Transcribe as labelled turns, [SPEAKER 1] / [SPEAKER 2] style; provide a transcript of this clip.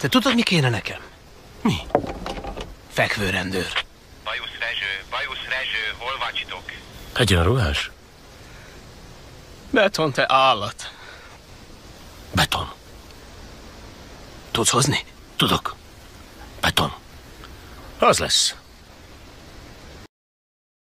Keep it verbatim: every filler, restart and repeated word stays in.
[SPEAKER 1] Te tudod, mi kéne nekem?
[SPEAKER 2] Mi?
[SPEAKER 1] Fekvőrendőr.
[SPEAKER 3] Bajusz Rezső, Bajusz Rezső, hol vagytok?
[SPEAKER 2] Egyenruhás?
[SPEAKER 1] Beton, te állat.
[SPEAKER 2] Beton.
[SPEAKER 1] Tudsz hozni?
[SPEAKER 2] Tudok. Beton. Az lesz.